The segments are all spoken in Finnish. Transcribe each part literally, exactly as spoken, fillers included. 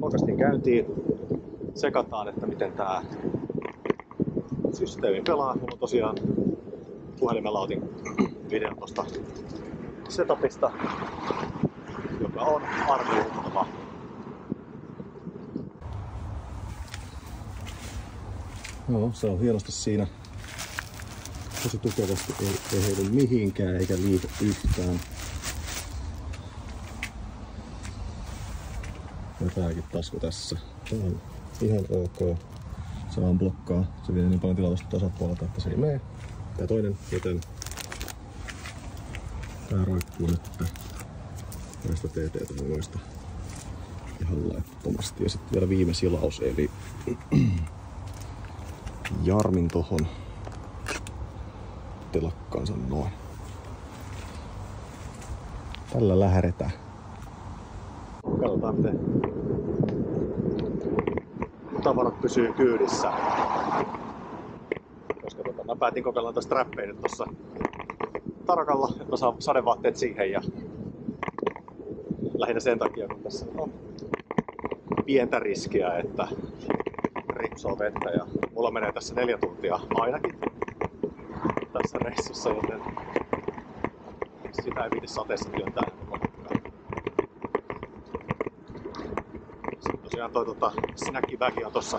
podcastin käyntiin. Sekataan, että miten tää systeemi pelaa. Mulla on tosiaan puhelimella otin videon tosta setupista, joka on arvioitava. Joo, se on hienosti siinä. Tosi tukevasti, ei, ei heilu mihinkään eikä liiku yhtään. Ja tääkin tasku tässä. Tää on ihan ok. Se vaan blokkaa. Se vie niin paljon tilaa tosta tasapuolelta, että se ei mene. Tää toinen, joten tää roikkuu nyt näistä T T-toimijoista ihan laittomasti. Ja sitten vielä viime silaus, eli jarmin tohon telakkaansa noin. Tällä lähdetään. Katsotaan miten tavarat pysyy kyydissä. Koska tota, mä päätin kokeilla tästä strappeja nyt tossa tarakalla, että mä saan sadevaatteet siihen ja lähinnä sen takia, kun tässä on pientä riskiä, että ripsoo vettä ja mulla menee tässä neljä tuntia ainakin tässä reissussa, joten sitä ei viiti sateessa työntää koko matkaa. Sitten tosiaan toi tota, snackibagi on tossa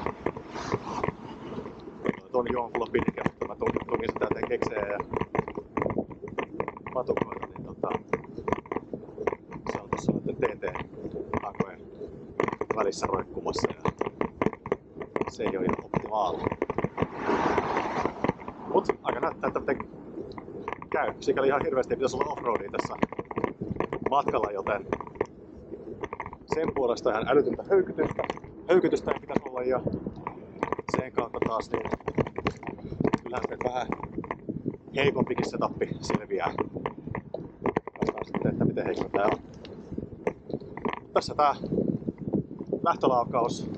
tuon jonkulla pidike, mutta mä tungin sitä teen keksejä ja patukoita, niin tota, se on tossa noiden T T-hankojen välissä roikkumassa ja se ei oo ihan optimaali. Mut aika näyttää, että miten käy. Sikäli ihan hirveästi ei pitäisi olla offroadia tässä matkalla, joten sen puolesta ihan älytöntä höykytystä. Höykytystä ei pitäisi olla ja sen kautta taas niin kyllähän se vähän heikompikin setappi selviää. Katsotaan sitten, että miten heikko tää on. Tässä tää lähtölaukaus.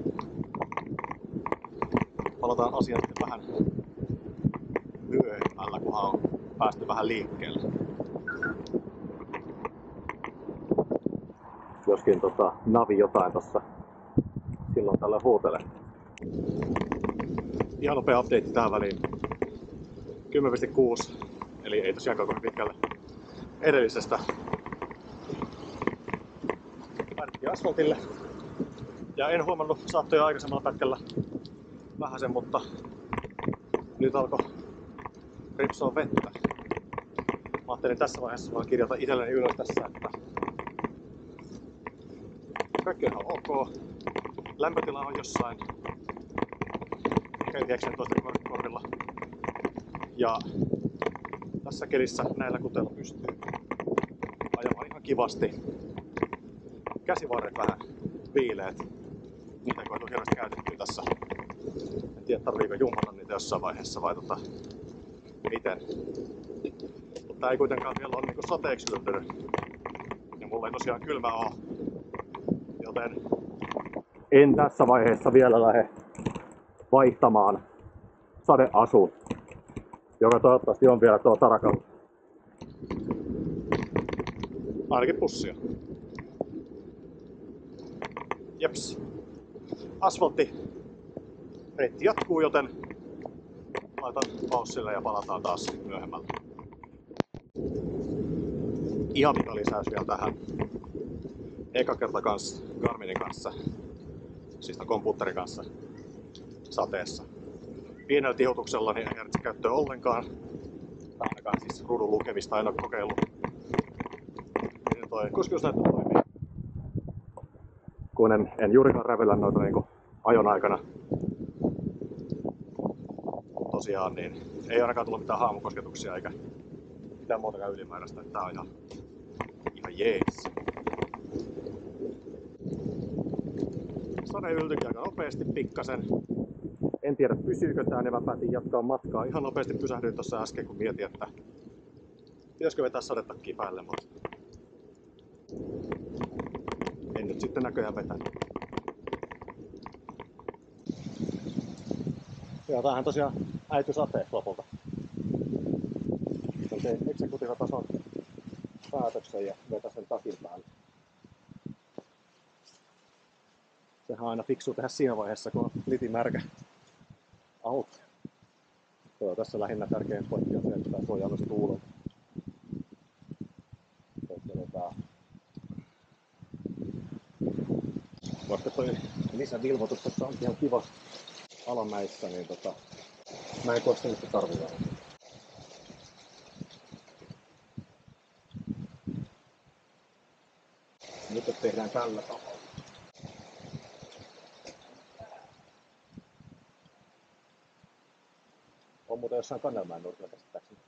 Palataan asiaan sitten vähän myöhemmällä, kunhan on päästy vähän liikkeelle. Joskin tota, navi jotain tossa silloin tällä huutelee. Ihan nopea update tähän väliin. kymmenen pilkku kuusi, eli ei tosiaankaan kovin pitkälle edellisestä. Päädyttiin asfaltille. Ja en huomannut saattoja aikaisemmalla pätkällä vähäsen, mutta nyt alkoi ripsoa vettä. Mä ajattelin tässä vaiheessa vaan kirjata itselleni ylös tässä, että kaikki on ihan ok. Lämpötila on jossain yhdeksäntoista korvilla. Ja tässä kelissä näillä kuteilla pystyy ajamaan ihan kivasti. Käsivarret vähän viileet. Niitä ei koitu hirveästi käytettyä tässä. En tiedä, tarviiko jumpata niitä jossain vaiheessa vai tota, miten. Mutta ei kuitenkaan vielä ole niinku sateeksi yltynyt. Ja mulla ei tosiaan kylmä oo. Joten en tässä vaiheessa vielä lähde vaihtamaan sadeasuun, joka toivottavasti on vielä tuo tarakalla. Ainakin pussia. Jeps. Asfaltti reitti jatkuu, joten laitan paussille ja palataan taas myöhemmällä. Ihan pikalisäys vielä tähän. Eka kerta kans Garminin kanssa, siis ton kompuutterin kanssa sateessa. Pienellä tihutuksella niin ei järjestä käyttöä ollenkaan. Tai ainakaan siis ruudun lukemista en ole kokeillut. Miten toi kuskiusnäyttö toimii? Kun en, en juurikaan rävellä noita niin ajon aikana. Tosiaan niin ei ainakaan tullut mitään haamukosketuksia eikä mitään muutakaan ylimääräistä. Tää on ihan, ihan jees. Sade yltyikin aika nopeasti pikkasen. En tiedä pysyykö tää, niin mä päätin jatkaa matkaa. Ihan nopeasti pysähdyin tuossa äsken, kun mietin, että pitäisikö vetää sadetakkiin päälle, mutta en nyt sitten näköjään vetänyt. Joo, tämähän tosiaan äity sateeksi lopulta. Sitten tein eksekutiivatason päätöksen ja vetä sen takin päälle. Sehän on aina fiksu tehdä siinä vaiheessa, kun on litimärkä auto. Tuo tässä lähinnä tärkein pointti on se, että tämä suojaa myös tuulelta. Vaikka toi lisävilvoitus tässä on ihan kiva alamäissä, niin tota, mä en koe sen, että tarvitaan. Nyt tehdään tällä tavalla. On muuten jossain Kannelmäen nurkilla käsittääkseni.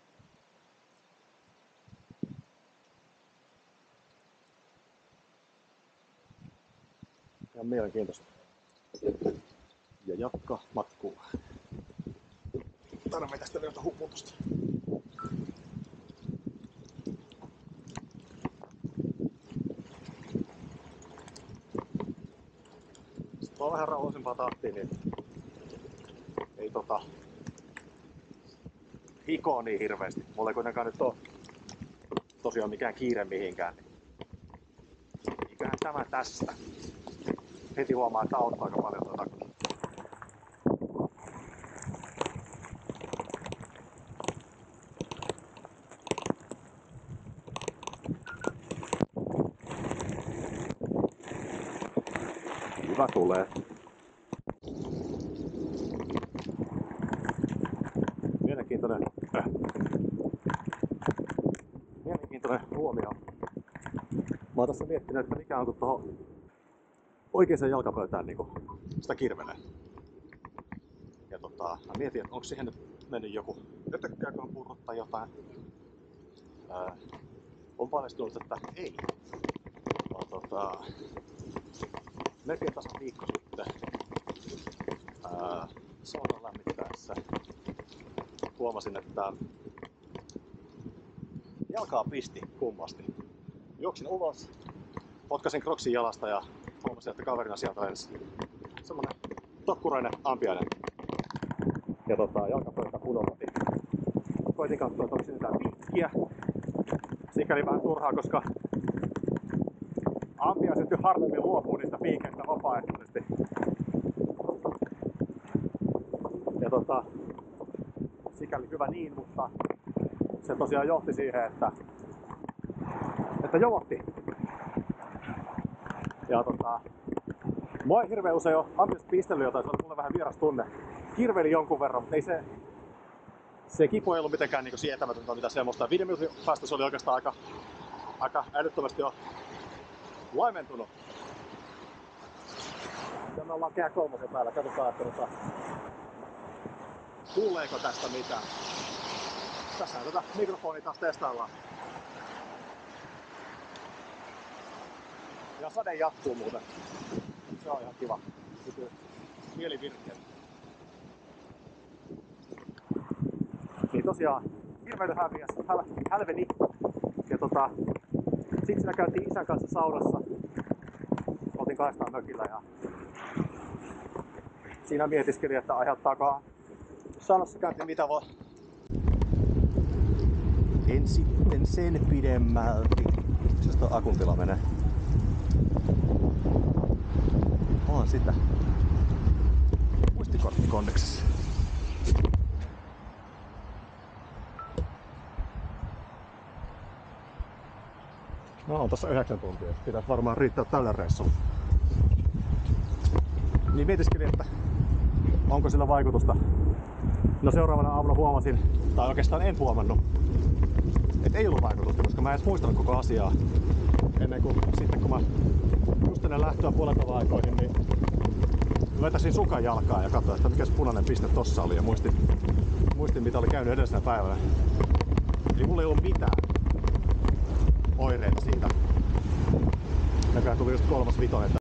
Ihan mielenkiintoista. Ja jatka matkuu. Tarvitsemme tästä vielä hupputusta. Sitten on vähän rauhallisempaa tahtia, niin ei tota hikoo niin hirveästi. Mulla ei kuitenkaan nyt oo tosiaan mikään kiire mihinkään. Eiköhän tämä tästä. Heti huomaa, että auttaa aika paljon tuota takki. Hyvä tulee. Mielenkiintoinen, äh. Mielenkiintoinen huomio. Mä oon tässä miettinyt, että mikä on kun tuohon oikeaan jalkapöytään niin sitä kirvelee. Ja tota, mä mietin, että onko siihen nyt mennyt joku ötökkääkö on purrut tai jotain. Ää, on paljastunut, että ei. Vaan tota, melkein tasan viikko sitten ää, saunan lämmittäessä huomasin, että jalkaa pisti kummasti. Juoksin ulos, potkasin Crocsin jalasta ja huomasin, että kaverina sieltä lensi semmonen tokkurainen ampiainen. Ja tota, jalkapöytä pudotti. Koitin katsoa, että onko siinä mitään piikkiä. Sikäli vähän turhaa, koska ampiaiset nyt harvemmin luopuu niistä piikeistä vapaaehtoisesti. Ja tota, sikäli hyvä niin, mutta se tosiaan johti siihen, että, että jovotti. Ja tota, mua ei hirveän usein ole ampiaiset pistellyt jotain, se oli mulle vähän vieras tunne. Kirveli jonkun verran, mutta ei se, se kipu ei ollut mitenkään niin sietämätöntä tai mitään semmoista. Viiden minuutin päästä se oli oikeastaan aika, aika älyttömästi jo laimentunut. Ja me ollaan kehä kolmosen päällä, katsotaan, että tota, kuuleeko tästä mitään. Tässähän tätä mikrofonia taas testaillaan. Ja sade jatkuu muuten. Se on ihan kiva. Pysyy mielivirkeä. Niin tosiaan, hirveily häviäs, häl, hälveni. Ja tota, siksi me käytiin isän kanssa saunassa. Oltiin kahdestaan mökillä ja siinä mietiskelin, että aiheuttaako saunassa käynti mitä vaan. En sitten sen pidemmälti. Missä tuo akun tila menee? On sitä. Muistikortti kondeksessa. No on tässä yhdeksän tuntia. Pitäisi varmaan riittää tällä reissulla. Niin mietiskelin, että onko sillä vaikutusta. No seuraavana aamuna huomasin, tai oikeastaan en huomannut, että ei ollut vaikutusta, koska mä en edes muistanut koko asiaa. Ennen kuin sitten kun mä just ennen lähtöä puolentovan aikoihin, niin vetäsin sukan jalkaa ja katsoin, että mikä se punainen piste tossa oli ja muistin, muistin mitä oli käynyt edellisenä päivänä. Eli mulla ei ollut mitään oireita siitä. Näköjään tuli just kolmas vitonen.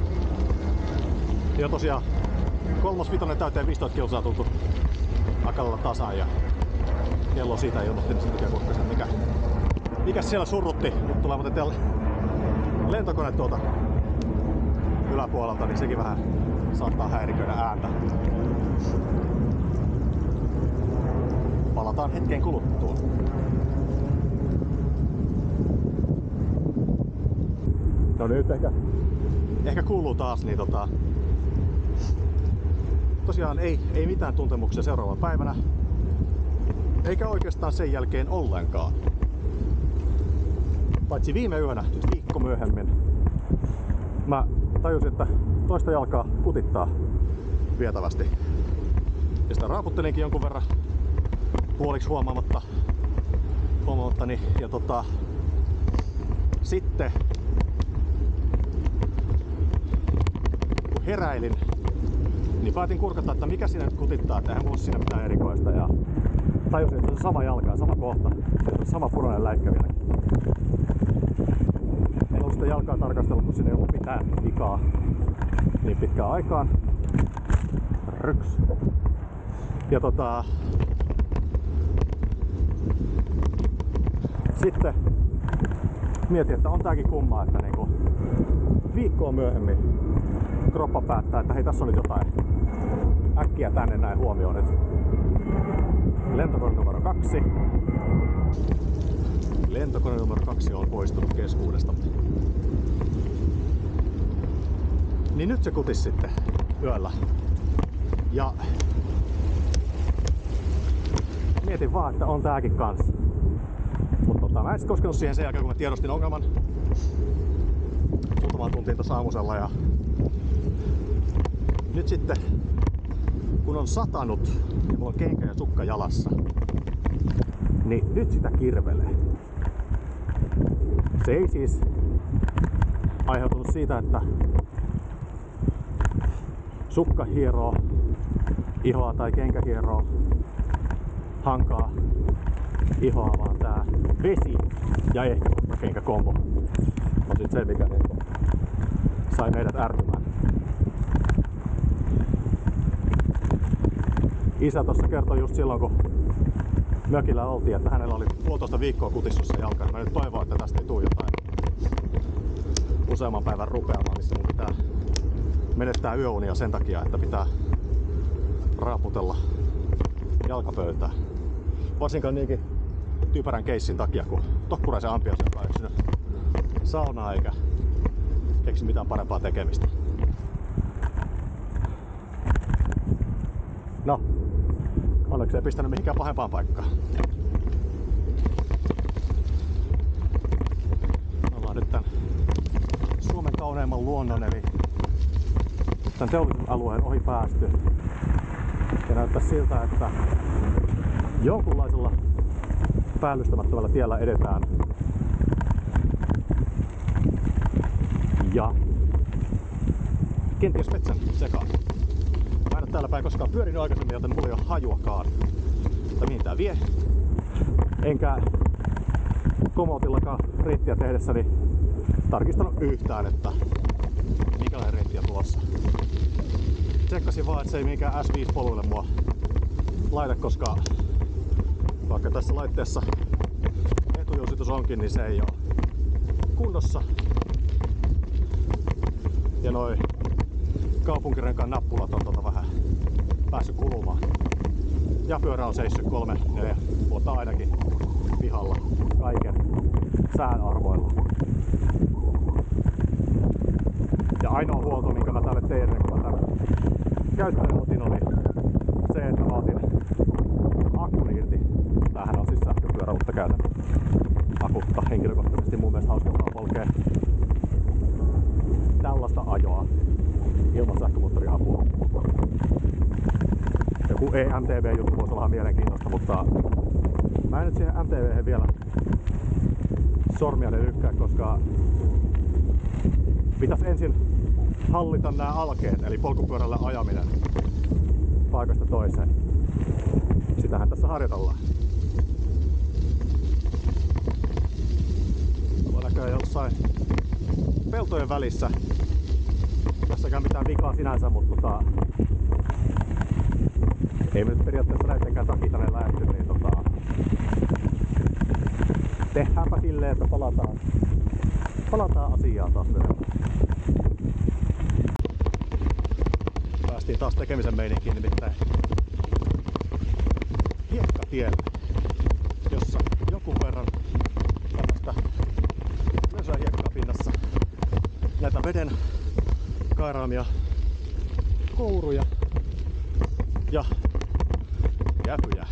Ja tosiaan kolmas vitonen täyteen viisitoista kilsaa tultu Akalalla tasan ja kello siitä ilmoitti sen takia kukkasen, mikä, mikä siellä surrutti. Nyt tulee muuten tel- lentokone tuolta yläpuolelta, niin sekin vähän saattaa häiriköidä ääntä. Palataan hetken kuluttua. No nyt ehkä ehkä kuuluu taas, niin tota... Tosiaan ei, ei mitään tuntemuksia seuraavana päivänä. Eikä oikeastaan sen jälkeen ollenkaan. Paitsi viime yönä, nyt viikko myöhemmin, mä tajusin, että toista jalkaa kutittaa vietävästi. Ja sitä raaputtelinkin jonkun verran puoliksi huomaamatta. huomaamattani. Ja tota, sitten kun heräilin, niin päätin kurkata, että mikä siinä nyt kutittaa, että eihän mulla ole siinä mitään erikoista. Ja tajusin, että se on sama jalka ja sama kohta. Se on sama punainen läikkä vielä. En ollut sitä jalkaa tarkastellut, kun siinä ei ollut mitään vikaa niin pitkään aikaan. Ryks. Ja tota... Sitten mietin, että on tääkin kummaa, että niinku viikkoa myöhemmin kroppa päättää, että hei, tässä on nyt jotain äkkiä tänne näin huomioon nyt. Lentokone numero kaksi. Lentokone numero kaksi on poistunut keskuudesta. Niin nyt se kutis sitten yöllä. Ja mietin vaan, että on tääkin kans. Mutta tota, mä en sit koskenut siihen sen jälkeen, kun mä tiedostin ongelman. Muutamaan tuntiin tossa aamusella ja nyt sitten kun on satanut ja mulla on kenkä ja sukka jalassa, niin nyt sitä kirvelee. Se ei siis aiheutunut siitä, että sukka hieroo ihoa tai kenkä hieroo hankaa ihoa, vaan tää vesi ja ehkä sukkakenkä kombo on sit se, mikä niinku sai meidät ärtymään. Isä tossa kertoi just silloin, kun mökillä oltiin, että hänellä oli puolitoista viikkoa kutissussa jalkaan. Mä nyt toivon, että tästä ei tule jotain useamman päivän rupeamaan, missä mun pitää menettää yöunia sen takia, että pitää raaputella jalkapöytää. Varsinkaan niinkin typerän keissin takia, kun Tokkuraisen Ampias, joka ei eksynyt saunaa eikä keksi mitään parempaa tekemistä. No, onneksi ei pistänyt mihinkään pahempaan paikkaan. Ollaan nyt tän Suomen kauneimman luonnon eli tän teollisuusalueen ohi päästy. Ja näyttää siltä, että jonkunlaisella päällystämättömällä tiellä edetään. Ja kenties metsän sekaan. Mä en ole täällä päin koskaan pyörinyt aikaisemmin, joten mulla ei ole hajuakaan, että mihin tää vie. Enkä komootillakaan reittiä tehdessäni tarkistanut yhtään, että minkälainen reitti on tulossa. Tsekkasin vaan, että se ei minkään S viisi poluille mua laita, koska vaikka tässä laitteessa etujousitus onkin, niin se ei ole kunnossa. Ja noi kaupunkirenkaan nappulat on tota vähän päässyt kulumaan. Ja pyörä on seissyt kolme neljä vuotta ainakin pihalla kaiken sään arvoilla. Ja ainoa huolto, minkä mä tälle tein, kun mä tämän käyttöön otin, oli se, että mä otin akun irti. Tämähän on siis sähköpyörä, mutta käytän akutta henkilökohtaisesti. Mun mielestä hauskempaa polkea tällaista ajoa ilman sähkömoottoriapua. Joku E M T B-juttu voisi olla mielenkiintoista, mutta mä en nyt siihen M T B:hen vielä sormia lykkää, koska pitäisi ensin hallita nämä alkeet, eli polkupyörällä ajaminen paikasta toiseen. Sitähän tässä harjoitellaan. Ollaan näköjään jossain peltojen välissä. Tässäkään mitään vikaa sinänsä, mutta tota, ei me nyt periaatteessa näittenkään takia tänne lähdetty, niin tota, tehdäänpä silleen, että palataan, palataan asiaan taas myöhemmin. Päästiin taas tekemisen meininkiin, nimittäin hiekkatielle, jossa jonkun verran tällaista löysää hiekkaa pinnassa. Näitä veden kairaamia kouruja ja käpyjä.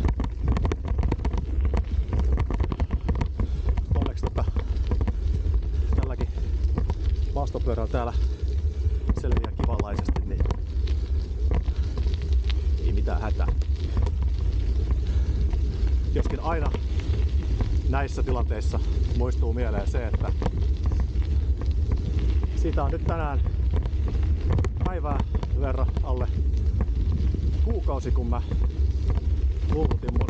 Onneksi tota, tälläkin maastopyörällä täällä selviää kivanlaisesti, niin ei mitään hätää. Joskin aina näissä tilanteissa muistuu mieleen se, että siitä on nyt tänään päivää verran alle kuukausi, kun mä luovutin mun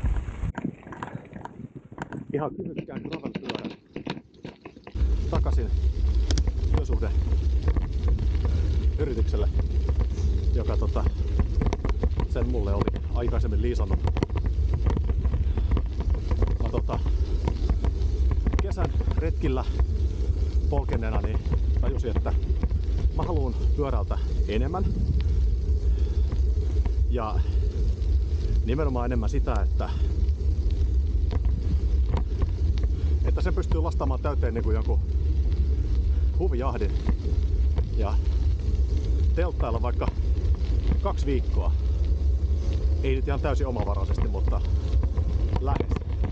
ihan kyvykkään gravelpyörän takaisin työsuhde yritykselle, joka tota, sen mulle oli aikaisemmin liisannut. Mä tota, kesän retkillä polkeneena niin tajusin, että mä haluun pyörältä enemmän. Ja nimenomaan enemmän sitä, että, että sen pystyy lastaamaan täyteen niin kuin jonkun huvijahdin ja telttailla vaikka kaksi viikkoa. Ei nyt ihan täysin omavaraisesti, mutta lähes.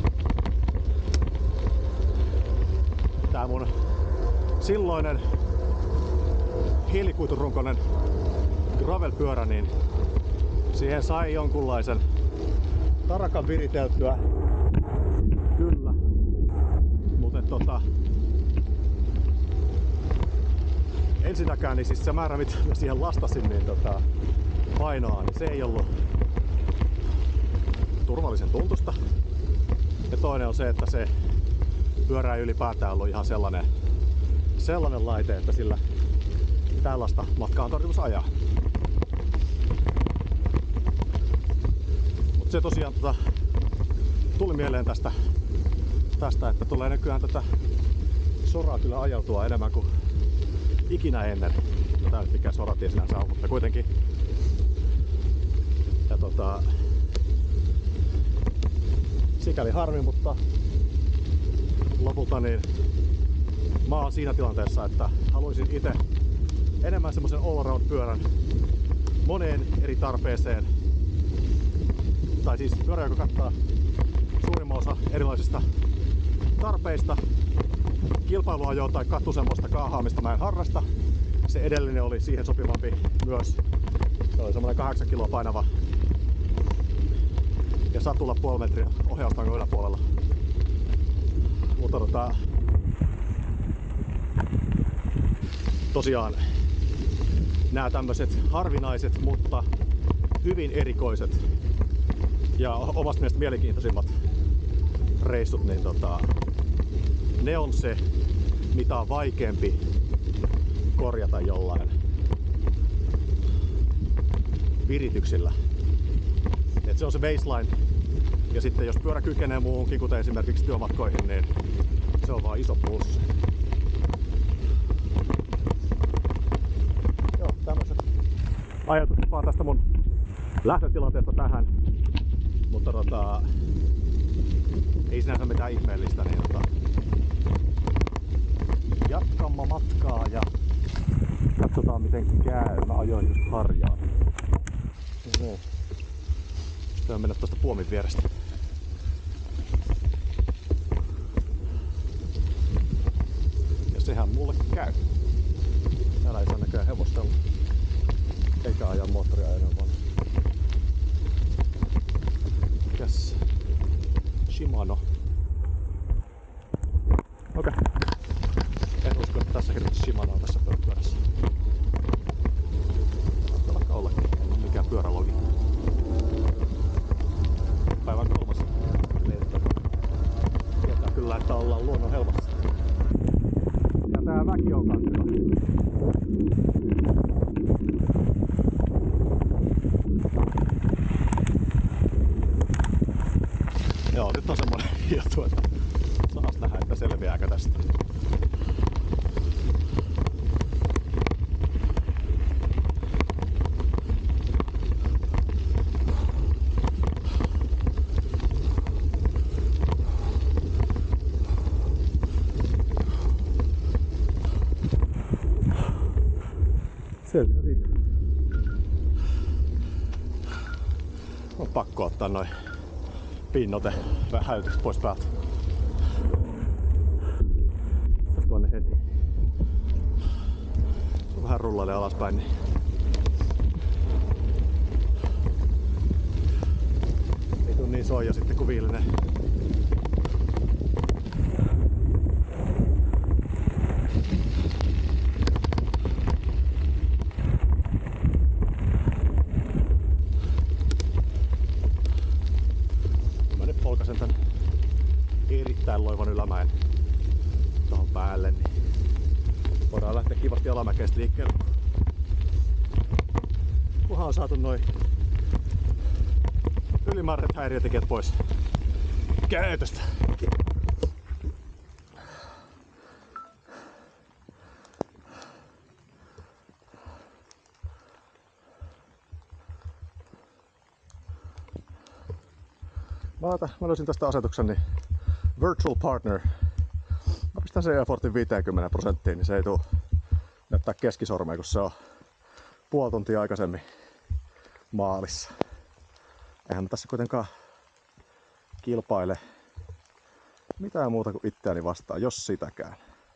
Tää mun silloinen hiilikuiturunkoinen gravelpyörä, niin siihen sai jonkunlaisen tarakan viriteltyä. Kyllä. Mutta tota, ensinnäkään niin siis se määrä, mitä mä siihen lastasin, niin tota, painoa, niin se ei ollut turvallisen tuntusta. Ja toinen on se, että se pyörä ei ylipäätään ollut ihan sellainen, sellainen laite, että sillä tällaista matkaa on tarkoitus ajaa. Mutta se tosiaan tota, tuli mieleen tästä, tästä, että tulee nykyään tätä soraa kyllä ajautua enemmän kuin ikinä ennen. No tää nyt mikään soratie sinänsä on, mutta kuitenkin. Ja tota, sikäli harmi, mutta lopulta niin mä oon siinä tilanteessa, että haluaisin itse enemmän semmoisen all-around pyörän moneen eri tarpeeseen. Tai siis pyörä, joka kattaa suurimman osa erilaisista tarpeista. Kilpailuajoa tai kattusemmoista kaahaamista mä en harrasta. Se edellinen oli siihen sopivampi myös. Se oli semmoinen kahdeksan kiloa painava ja satulla puoli metriä ohjaustangon yläpuolella. Mutta tota, tosiaan nämä tämmöiset harvinaiset, mutta hyvin erikoiset ja omasta mielestä mielenkiintoisimmat reissut, niin tota, ne on se, mitä on vaikeampi korjata jollain virityksillä. Et se on se baseline. Ja sitten jos pyörä kykenee muuhunkin, kuten esimerkiksi työmatkoihin, niin se on vaan iso plussi. Joo, tämmöiset ajatukset vaan tästä mun lähtötilanteesta tähän. Mutta tota, ei sinänsä mitään ihmeellistä, niin tota, jatkamme matkaa ja katsotaan miten käy. Mä ajoin just harjaan. No. Tää on mennä tuosta puomin vierestä. Ja sehän mulle käy. Täällä ei saa näköjään hevostella. Eikä ajaa moottoriajoneella vaan. Mikäs? Shimano. Okei. Okay. En usko, että tässä hirveästi Shimanoa tässä pyörässä. Saattaa vaikka ollakin. En ole mikään pyörälogi. Päivän kolmas lento. Tietää kyllä, että ollaan luonnon helmassa. Ja tää mäki on kans hyvä. Joo, nyt on semmonen juttu, että saas nähdä, että selviääkö tästä. Selviä siitä. On pakko ottaa noin pinnote vähän hälytykset pois päältä. Olisiko ne heti? Vähän rullailee alaspäin, niin ei tuu niin soija sitten kun viilenee. Mä nyt polkasen tän erittäin loivan ylämäen tohon päälle, niin voidaan lähteä kivasti alamäkeistä liikkeelle. Kunhan on saatu noin ylimääräiset häiriötekijät pois käytöstä. Mä, laitan, mä löysin tästä asetuksen, niin Virtual Partner. Mä pistän sen effortin viisikymmentä prosenttiin, niin se ei tuu näyttää keskisormea, kun se on puoli tuntia aikaisemmin maalissa. Eihän mä tässä kuitenkaan kilpaile mitään muuta kuin itseäni vastaan, jos sitäkään.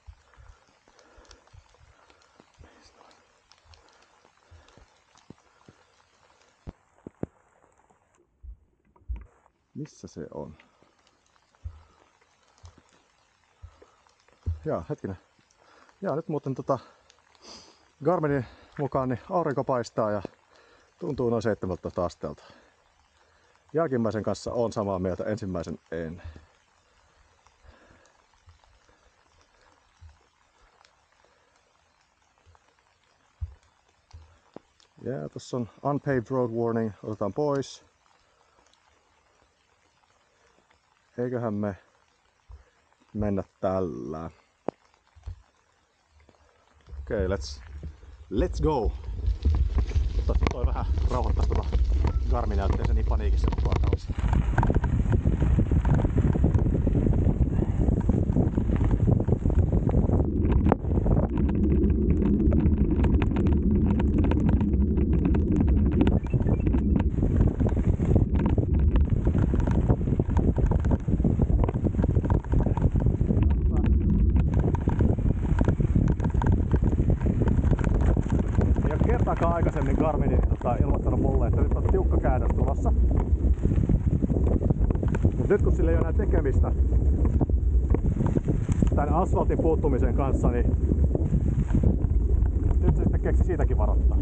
Missä se on? Jaa, hetkinen. Jaa, nyt muuten tota Garminin mukaan niin aurinko paistaa ja tuntuu noin seitsemäntoista asteelta. Jälkimmäisen kanssa on samaa mieltä, ensimmäisen en. Ja tossa on unpaved road warning, otetaan pois. Eiköhän me mennä tällä. Okei, okay, let's, let's go! Mutta toi vähän rauhoittaa tuota Garminia, ettei se niin paniikissa koko ajan olisi. Kertaakaan aikaisemmin Garmin tota, ilmoittanut mulle, että nyt on tiukka käännös tulossa. Mut nyt kun sillä ei ole enää tekemistä tän asfaltin puuttumisen kanssa, niin nyt se sitten keksi siitäkin varoittaa.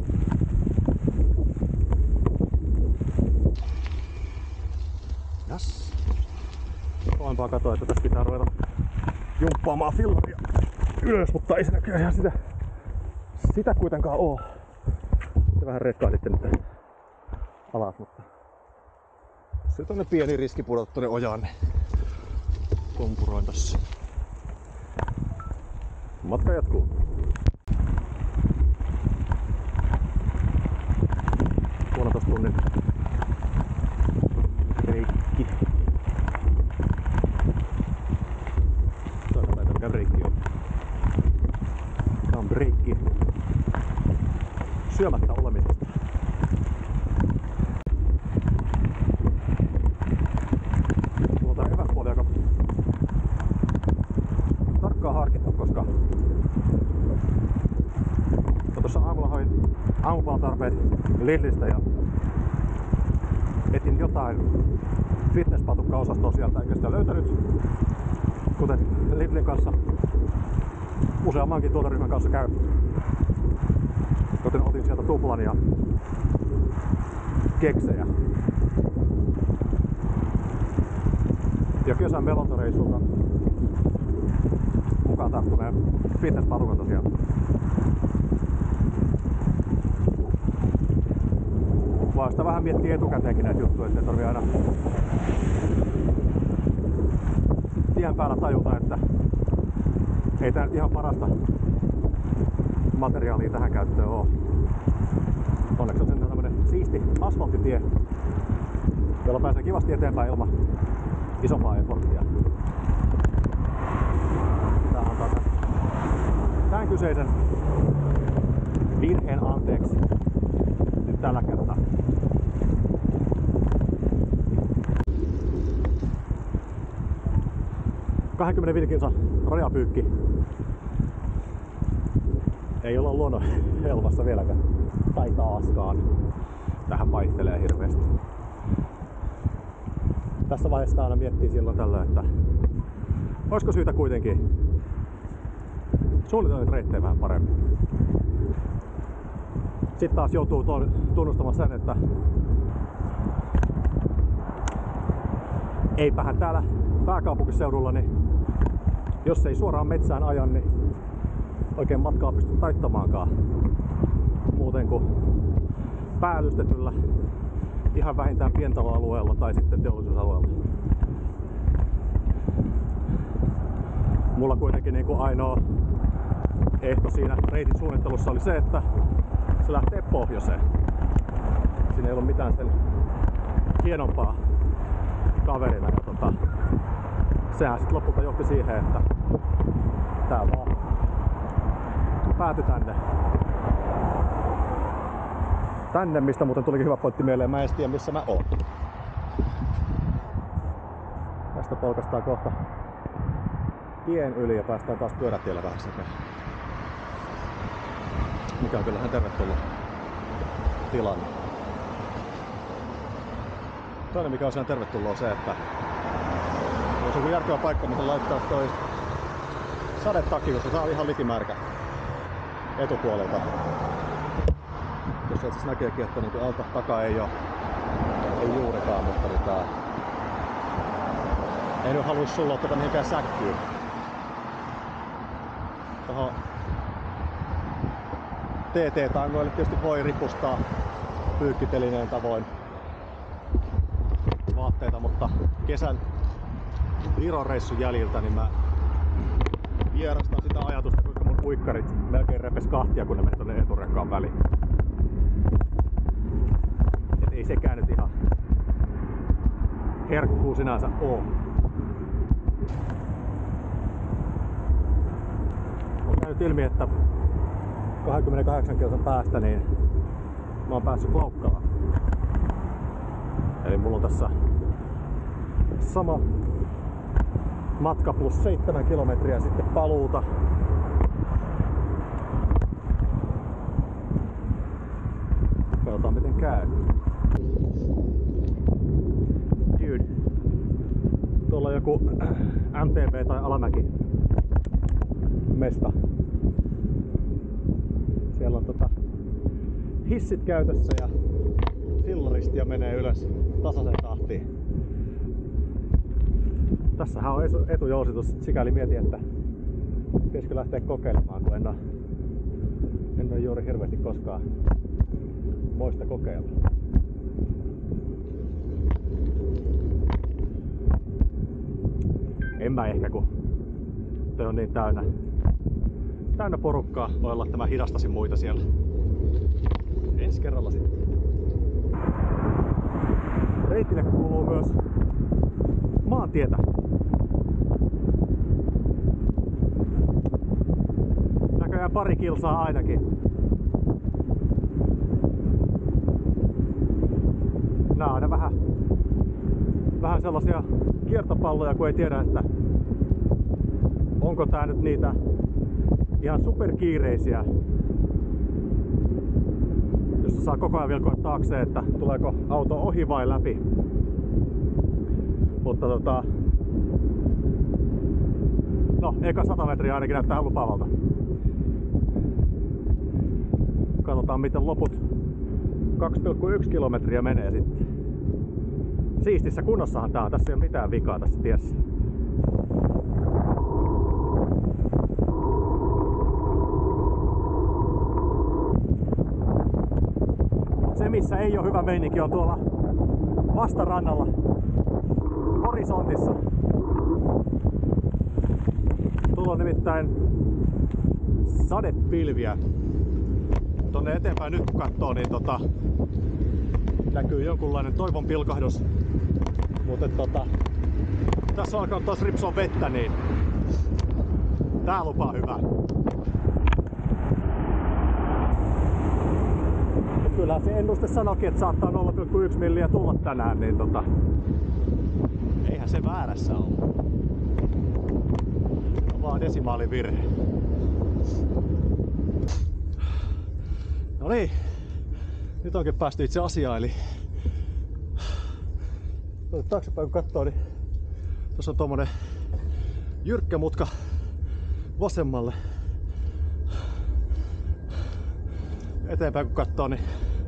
Jas. Kovempaa katoa, että tässä pitää ruveta jumppaamaan fillaria ylös, mutta ei se näköjään ihan sitä Sitä kuitenkaan oo. Se vähän rekkailitte nyt alas, mutta se on pieni riski pudota tonne ojaan, niin kompuroin tossa. Matka jatkuu. Puolentoista tunnin reikki. Toisaalta ei mikä reikki on. Tää on breikki syömättä olemisesta. Mulla on tää eväspuoli aika tarkkaan harkittu, koska tuossa aamulla hoin aamupalantarpeet Lidlistä ja etin jotain fitnesspatukka-osastoa sieltä, eikä sitä löytänyt. Kuten Lidlin kanssa useammankin tuoteryhmän kanssa käy. Joten otin sieltä tuplan ja keksejä. Ja kesän melontareissulta mukaan tarttuneen fitnesspatukan tosiaan. Vaan sitä vähän miettii etukäteenkin näitä juttuja, ettei tarvii aina tien päällä tajuta, että ei tää nyt ihan parasta materiaalia tähän käyttöön oo. Onneksi on sen tämmönen siisti asfalttitie, jolla pääsee kivasti eteenpäin ilman isompaa efforttia. Tää antaa tän, tän kyseisen virheen anteeksi nyt tällä kertaa. kaksikymmentäviisi kilsan rajapyykki. Ei olla luonnon helmassa vieläkään. Tai taaskaan. Tähän vaihtelee hirveästi. Tässä vaiheessa aina miettii silloin tällöin, että olisiko syytä kuitenkin suunnitella reittejä vähän paremmin. Sitten taas joutuu tunnustamaan sen, että eipähän täällä pääkaupunkiseudulla, niin jos ei suoraan metsään aja, niin oikein matkaa pysty taittamaankaan muuten kuin päällystetyllä ihan vähintään pientaloalueella tai sitten teollisuusalueella. Mulla kuitenkin niin kuin ainoa ehto siinä reitin suunnittelussa oli se, että se lähtee pohjoiseen. Siinä ei ollut mitään sen hienompaa kaverina. Ja tota, sehän sitten lopulta johti siihen, että tää vaan päätyi tänne. Tänne, mistä muuten tulikin hyvä pointti mieleen. Mä en tiedä, missä mä oon. Tästä polkastaan kohta tien yli ja päästään taas pyörätiellä vähän sekä. Mikä on kyllähän tervetullut tilanne. Toinen mikä on siinä tervetullut on se, että olisi joku järkevä paikka, miten laittaa toi sadetakki, koska tää on ihan likimärkä etupuolelta. Tuossa itse näkeekin, että niinku alta takaa ei oo ei juurikaan, mutta niin tää ei nyt halua sulloa tätä mihinkään säkkiin. Tohon T T-tangoille tietysti voi ripustaa pyykkitelineen tavoin vaatteita, mutta kesän Viron reissun jäljiltä niin mä vierastan sitä ajatusta, koska mun uikkarit melkein repes kahtia, kun ne meni tonne eturekkaan väliin. Et ei sekään nyt ihan herkkuu sinänsä oo. On käynyt ilmi, että kaksikymmentäkahdeksan kilsan päästä niin mä oon päässyt Klaukkalaan. Eli mulla on tässä sama matka plus seitsemän kilometriä sitten paluuta. Katsotaan miten käy. Dude. Tuolla on joku M T B tai Alamäki mesta. Siellä on tota hissit käytössä ja sillaristia menee ylös tasaiseen tahtiin. Tässähän on etujousitus, sikäli mietin, että pitäisikö lähteä kokeilemaan, kun en ole, en ole juuri hirveästi koskaan moista kokeilla. En mä ehkä, kun toi on niin täynnä, täynnä porukkaa. Voi olla, että mä hidastasin muita siellä. Ensi kerralla sitten. Reitille kuuluu myös maantietä. Näköjään pari kilsaa ainakin. Nää on aina vähän, vähän sellaisia kiertopalloja, kun ei tiedä, että onko tää nyt niitä ihan superkiireisiä, jossa saa koko ajan vilkoa taakse, että tuleeko auto ohi vai läpi. Mutta tota, no, eka sata metriä ainakin näyttää lupaavalta. Katsotaan miten loput kaksi pilkku yksi kilometriä menee sitten. Siistissä kunnossahan tää on, tässä ei ole mitään vikaa tässä tiessä. Se missä ei ole hyvä meininki on tuolla vastarannalla horisontissa. Tuolla on nimittäin sadepilviä. Tonne eteenpäin nyt kun katsoo, niin tota, näkyy jonkunlainen toivon pilkahdus. Mutta tota, tässä on alkanut taas ripsoa vettä, niin tää lupaa hyvää. kyllä se ennuste sanoikin, että saattaa nolla pilkku yksi milliä tulla tänään, niin tota... eihän se väärässä ole. Se on vaan desimaalivirhe. No niin, nyt onkin päästy itse asiaan, eli taaksepäin kun katsoo, niin tuossa on tommonen jyrkkä mutka vasemmalle. Eteenpäin kun katsoo, niin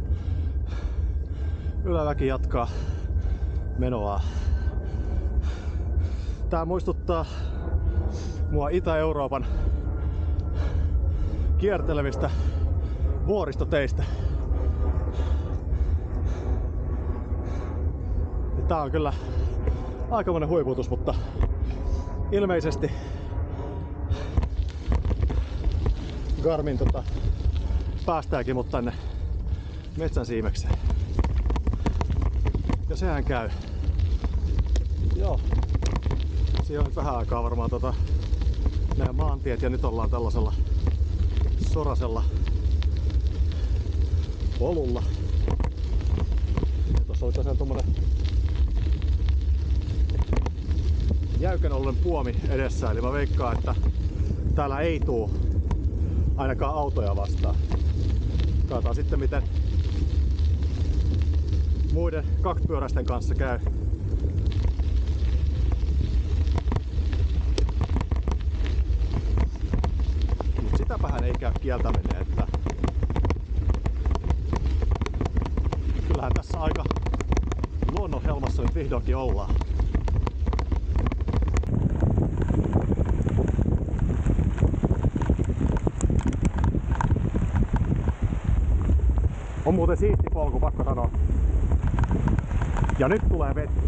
yläväki jatkaa menoa. Tää muistuttaa mua Itä-Euroopan kiertelevistä vuoristoteistä. Ja tää on kyllä aikamoinen huiputus, mutta ilmeisesti Garmin tota, päästääkin mut tänne metsän siimekseen. Ja sehän käy. Joo. Siinä on nyt vähän aikaa varmaan tota, nämä maantiet ja nyt ollaan tällaisella sorasella polulla. Ja tossa oli tosiaan tommonen jäykän ollen puomi edessä, eli mä veikkaan, että täällä ei tuu ainakaan autoja vastaan. Katsotaan sitten miten muiden kaksipyöräisten kanssa käy. Mut sitäpähän ei käy kieltäminen, että kyllähän tässä aika luonnonhelmassa nyt vihdoinkin ollaan. On muuten siisti polku, pakko sanoa. Ja nyt tulee vettä.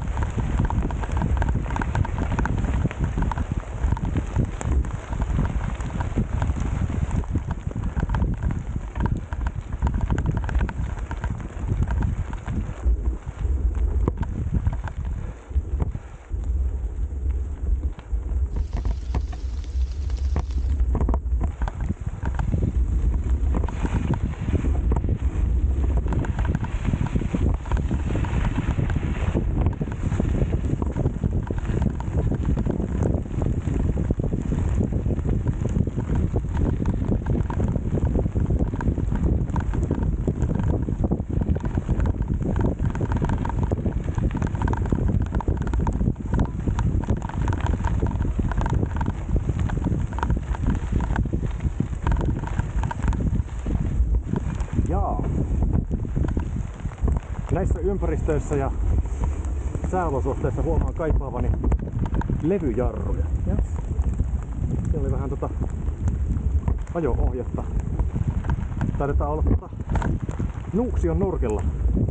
Näissä ympäristöissä ja sääolosuhteissa huomaan kaipaavani levyjarruja. Yes. Siellä oli vähän tota ajo-ohjetta. Taidetaan olla tota Nuuksion nurkilla.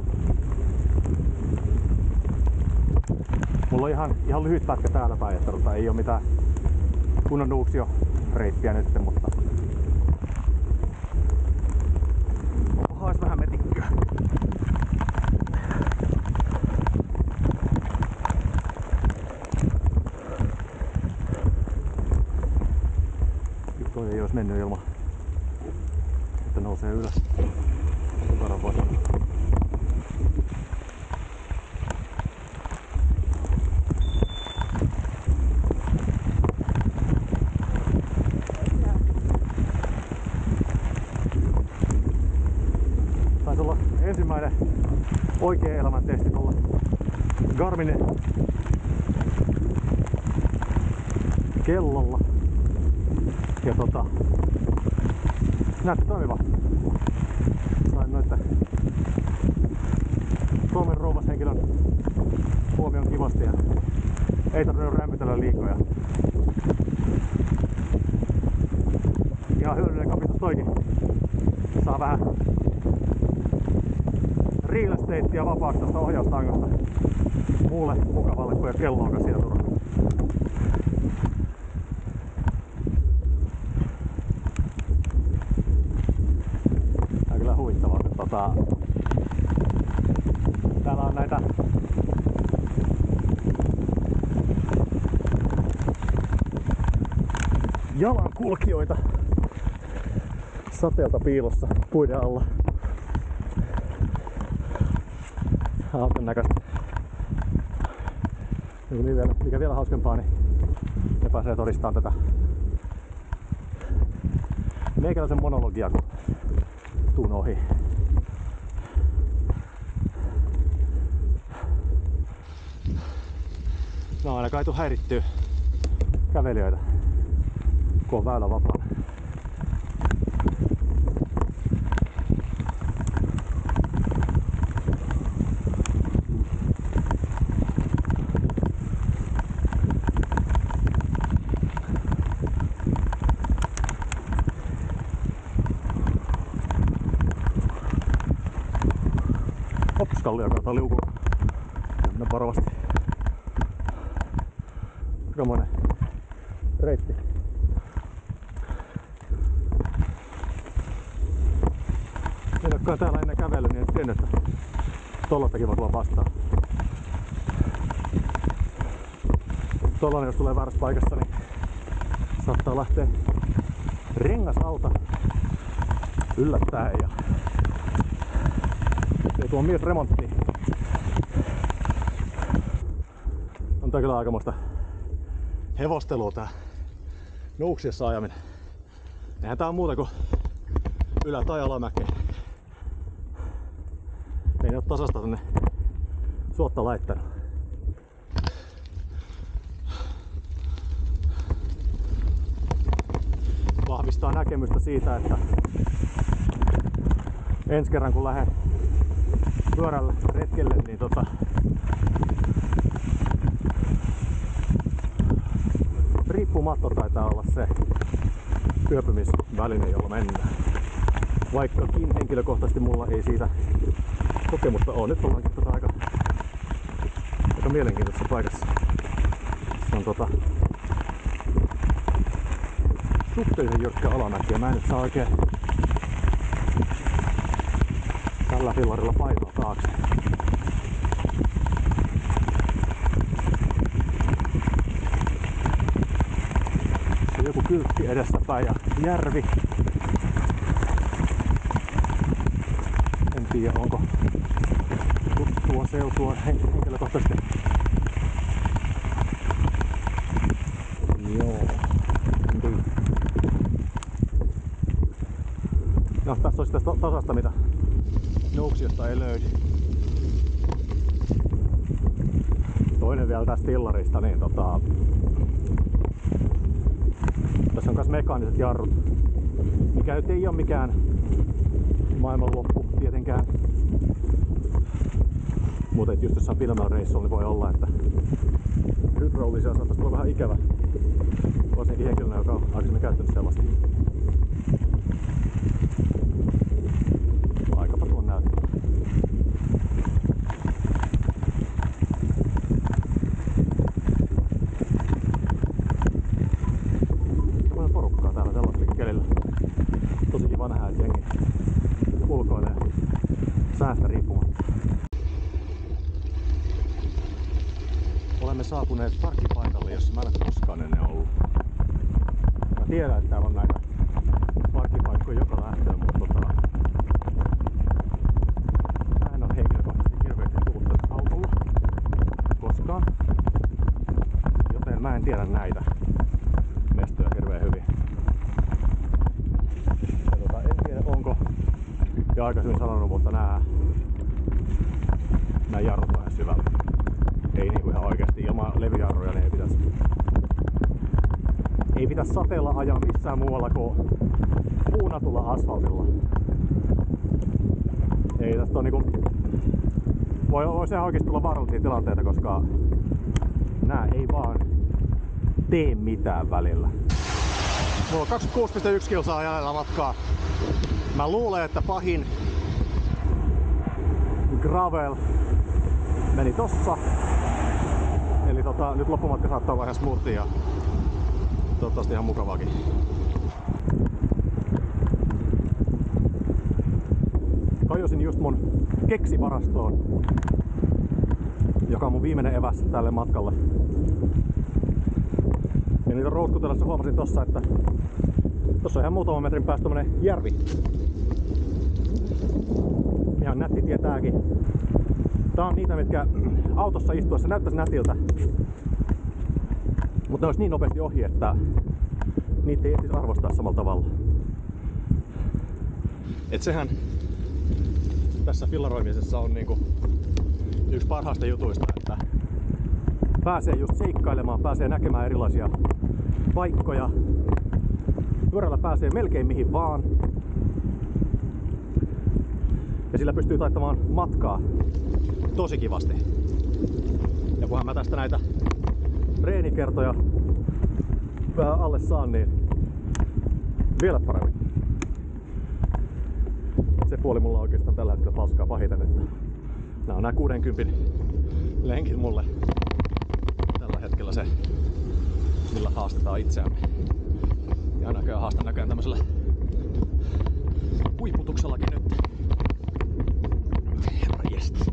Mulla on ihan, ihan lyhyt pätkä täällä päin, että tota, ei oo mitään kunnon Nuuksio-reittiä nyt, mutta haas vähän metikköä. Toi ei olisi mennyt ilman, että nousee ylös. Sen verran voi sanoa. Taisi olla ensimmäinen oikea elämäntesti tuolla Garmin kellolla. Ja tota, näytti toimiva. Sain noitten Suomen rouvashenkilön huomion kivasti ja ei tarvinnut rämpytellä liikoja. Ihan hyödyllinen kapitus toikin. Saa vähän real estatea vapaaksi tästä ohjaustangosta muulle mukavalle, kun ei kelloakaan siellä turhaan. Tää on kyllä huvittavaa, että tota, täällä on näitä jalankulkijoita sateelta piilossa puiden alla. hauskan näköistä. Mikä vielä hauskempaa, niin ne pääsee todistamaan tätä meikäläisen monologia, kun tuun ohi. No ainakaan ei tuu häirittyä kävelijöitä, kun on väylä vapaana. Kallio kannattaa liukua mennä varovasti. Aikamoinen reitti. En olekaan täällä ennen kävellyt, niin en tiennyt, että tollastakin voi tulla vastaan. Tollanen jos tulee väärässä paikassa, niin saattaa lähteä rengas alta yllättäen ja ei tuo mies remonttiin. On tää kyllä aikamoista hevostelua tää Nuuksiassa ajaminen. Eihän tää on muuta kuin ylä- tai alamäkeä. Ei ne oo tasasta tänne suotta laittanut. Vahvistaa näkemystä siitä, että ensi kerran kun lähden pyörällä retkelle, niin tota riippumatta taitaa olla se yöpymisväline, jolla mennään. Vaikkakin henkilökohtaisesti mulla ei siitä kokemusta ole. Nyt ollaan tota aika, aika mielenkiintoisessa paikassa. Se on tota suhteellisen jyrkkä alamäki ja mä en nyt saa oikein tällä fillarilla painoa taakse. Se joku kyltti edessäpäin ja järvi. En tiedä onko tuttua seutua henkilökohtaisesti. Joo. No tässä on sitä tasasta mitä Nuuksiosta ei löydy. Toinen vielä tästä fillarista, niin tota tässä on myös mekaaniset jarrut, mikä nyt ei ole mikään maailmanloppu tietenkään. Mutta just jossain pidemmällä reissulla niin voi olla, että hydraulisia saattaisi olla vähän ikävä. Varsinkin henkilönä, joka on aikaisemmin käyttänyt sellaista. Aikapa tuon näyttää. Semmoinen porukkaa täällä tällaisella kelillä. Tosi kiva nähdä, että jengi ulkoilee säästä riippumatta. Olemme saapuneet parkkipaikalle, jossa mä en ole koskaan ennen ollut. Mä tiedän, että täällä on näitä parkkipaikkoja joka lähtöön, mutta tota, mä en ole henkilökohtaisesti hirveästi tullut tällä autolla koskaan. Joten mä en tiedä näitä mestoja hirveän hyvin. Ja tota, en tiedä onko, ja aikaisemmin sanonut, mutta nää, nää jarrut vähän syvällä. Ei niinku ihan oikeesti ilman levyjarruja, niin ei pitäisi ei pitäisi sateella ajaa missään muualla kuin puunatulla asfaltilla. Ei tästä on niinku voi, voi se oikeesti tulla vaarallisia tilanteita, koska nää ei vaan tee mitään välillä. Mulla on kaksikymmentäkuusi pilkku yksi kilsaa jäljellä matkaa. Mä luulen, että pahin gravel meni tossa. Eli tota, nyt loppumatka saattaa olla ihan smoothia ja toivottavasti ihan mukavaakin. Kajosin just mun keksivarastoon, joka on mun viimeinen eväs tälle matkalle. Ja niitä rouskutellessa huomasin tossa, että tossa on ihan muutaman metrin päästä tommonen järvi. Ihan nätti tie tääkin. Tää on niitä, mitkä autossa istuessa näyttäisi nätiltä. Mutta ne olisi niin nopeasti ohi, että niitä ei ehtisi arvostaa samalla tavalla. Et sehän tässä fillaroimisessa on niinku yksi parhaista jutuista, että pääsee just seikkailemaan, pääsee näkemään erilaisia paikkoja. Pyörällä pääsee melkein mihin vaan. Ja sillä pystyy taittamaan matkaa tosi kivasti. Ja kunhan mä tästä näitä treenikertoja vähän alle saan, niin vielä paremmin. Et se puoli mulla oikeastaan tällä hetkellä paskaa pahiten, että nää on nää kuudenkympin lenkit mulle tällä hetkellä se, millä haastetaan itseämme. Ja näköjään haastan näköjään tämmöisellä huiputuksellakin nyt. Herra jestas.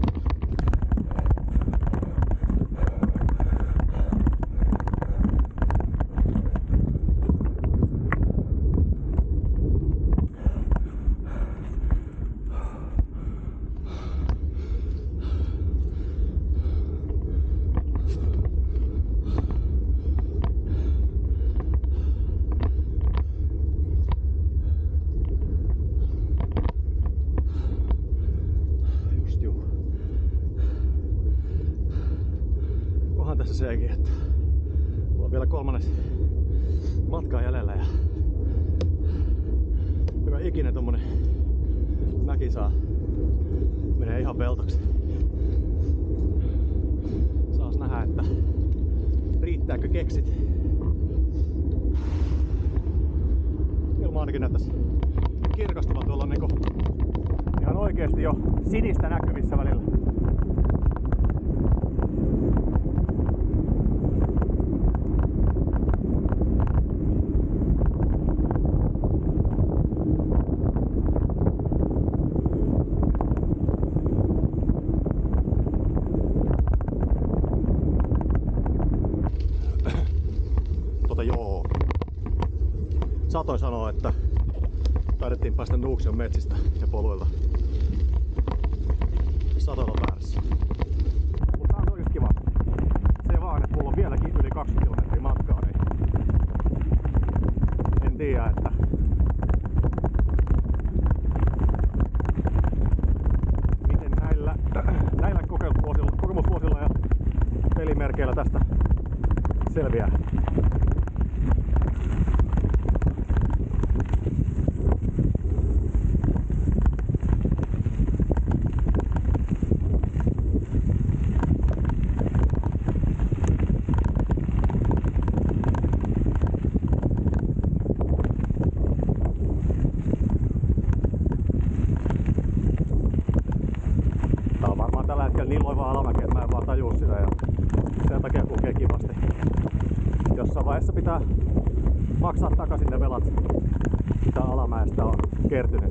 Tässä sekin, että mulla on vielä kolmannes matkaa jäljellä ja joka ikinen tommonen mäki saa menee ihan peltoksi. Saas nähdä, että riittääkö keksit. Ilma ainakin näyttäisi kirkastuvan, tuolla on niinku ihan oikeesti jo sinistä näkyvissä välillä. Joo. Saatoin sanoa, että taidettiin päästä Nuuksion metsistä ja poluilta. Satoilla väärässä. Mutta on oikeesti kiva. Se vaan, että mulla on vieläkin yli kaksikymmentä kilometriä matkaa, niin en tiedä, että miten näillä, näillä kokemusvuosilla ja pelimerkeillä tästä selviää. Tää on varmaan tällä hetkellä niin loivaa alamäki, että mä en vaan tajuu sitä ja sen takia kulkee kivasti. Jossain vaiheessa pitää maksaa takaisin ne velat, mitä alamäestä on kertynyt.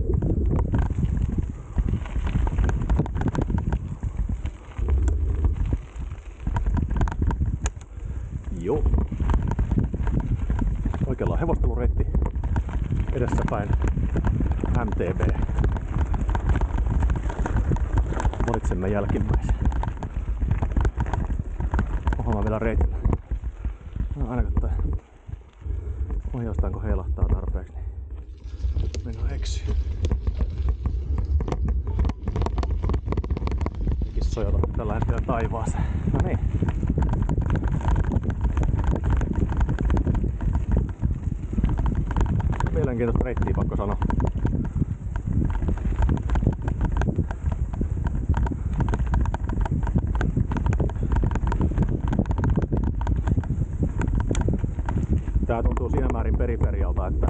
Joo. Oikealla on hevostelureitti edessäpäin M T B. Valitsemme jälkimmäisen. Ohjelma vielä reitillä. No aina kun toi ohjaustaanko heilahtaa tarpeeksi, niin mennään eksyyn. Kissoja tällä hetkellä taivaaseen. No niin. Mielenkiintoista reittiä, pakko sanoa. Tää tuntuu siinä määrin periferialta, että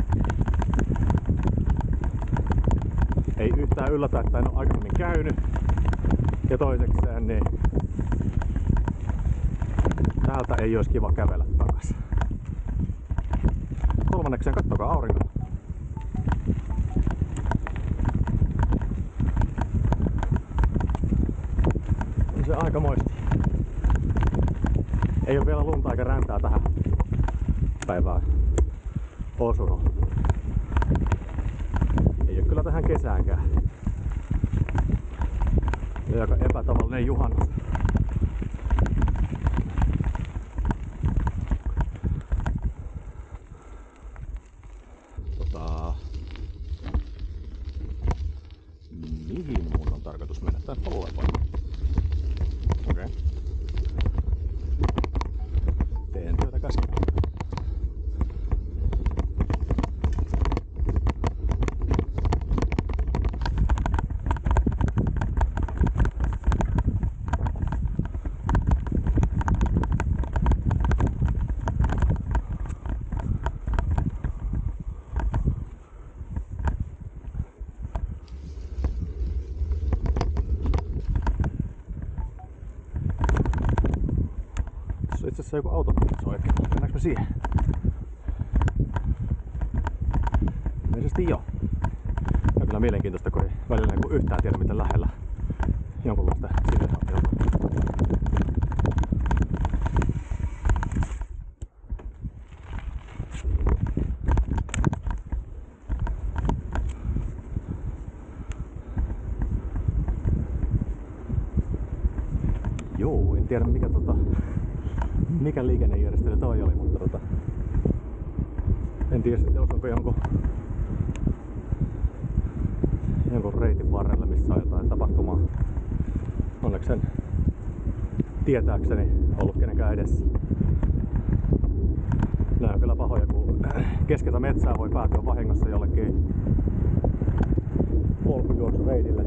ei yhtään yllätä, että en ole aikaisemmin käynyt. Ja toisekseen, niin täältä ei olisi kiva kävellä takas. Kolmannekseen kattokaa aurinko. On se aika moisti. Ei ole vielä lunta eikä räntää tähän päivään osunut. Ei ole kyllä tähän kesäänkään. Ja aika epätavallinen juhannus. Tota... Mihin mun on tarkoitus mennä tän polulle vai? Okei. Okay. Teen työtä käsin. Itse asiassa joku auto soitti. Mennäänkö me siihen? Ilmeisesti joo. Ja kyllä mielenkiintoista, kun ei välillä niin yhtään tiedä, miten lähellä jonkunlaista sivilisaatiota. Joo, en tiedä mikä tota... mikä liikennejärjestely toi oli, mutta tota, en tiedä sitten osuinko jonkun, jonkun reitin varrella, missä on jotain tapahtumaa. Onneksi sen tietääkseni ollut kenenkään edessä. Nämä on kyllä pahoja, kun keskeltä metsää voi päätyä vahingossa jollekin polkujuoksureidille.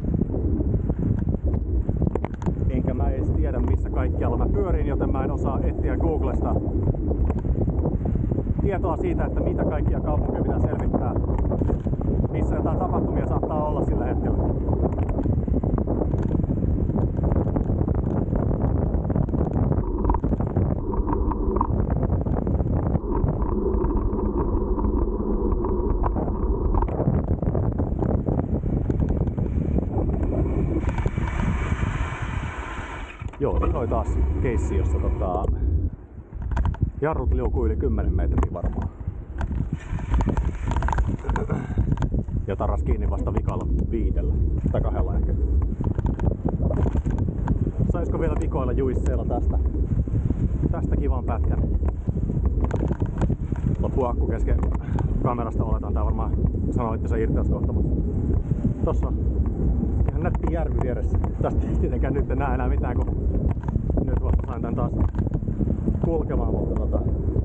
Enkä mä edes tiedä, missä kaikkialla mä pyörin, joten mä en osaa etsiä Googlesta tietoa siitä, että mitä kaikkia kaupunkeja pitää selvittää, missä jotain tapahtumia saattaa olla sillä hetkellä. Joo, niin oli taas keissi, jossa tota, jarrut liukuu yli kymmenen metriä varmaan. Ja tarras kiinni vasta vikalla viidellä, tai kahdella ehkä. Saisiko vielä vikoilla juisseilla tästä, tästä kivan pätkän? Loppu akku kesken kamerasta oletaan, tää varmaan sanoo, että se irteys kohta, mutta tossa on ihan nätti järvi vieressä. Tästä ei tietenkään nyt näe enää mitään, kun nyt vasta sain tän taas kulkemaan, mutta tota...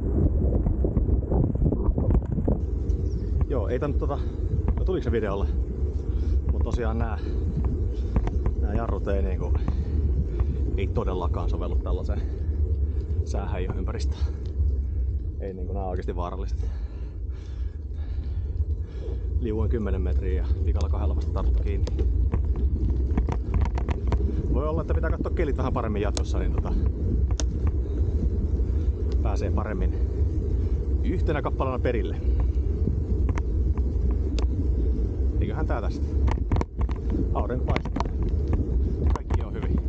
Joo, ei tän nyt tota... No tuliko se videolle? Mut tosiaan nää... Nää jarrut ei niinku... Ei todellakaan sovellu tällaiseen säähäiliöympäristöön. Ei niinku nää on oikeesti vaaralliset. Liuin kymmenen metriä ja vikalla kahdella vasta tarttu kiinni. Voi olla, että pitää katsoa kelit vähän paremmin jatkossa, niin tota, pääsee paremmin yhtenä kappaleena perille. Eiköhän tää tästä. Aurinko paistaa. Kaikki on hyvin.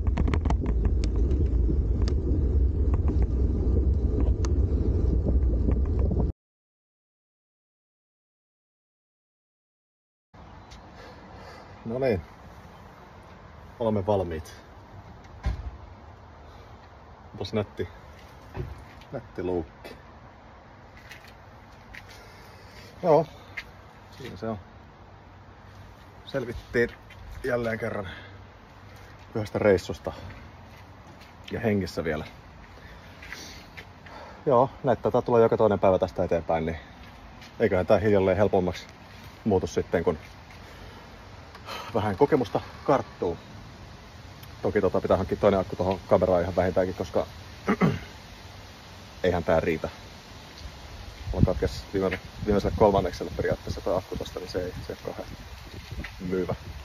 No niin. Olemme valmiit. Onpas nätti, nätti luukki. Joo, siinä se on. Selvittiin jälleen kerran yhdestä reissusta ja hengissä vielä. Joo, näyttää, että tulee joka toinen päivä tästä eteenpäin, niin eiköhän tää hiljalleen helpommaksi muutu sitten, kun vähän kokemusta karttuu. Toki tota, pitää hankkia toinen akku tuohon kameraan ihan vähintäänkin, koska eihän tää riitä. Mulla katkesi viime, viimeiselle kolmannekselle periaatteessa toi akku tosta, niin se ei, se ei ole kauhean myyvä.